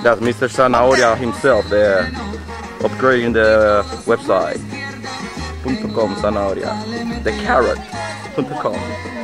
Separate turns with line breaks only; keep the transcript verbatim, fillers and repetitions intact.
That's Mister Zanahoria himself there, upgrading the website. .com Zanahoria, the carrot. .com.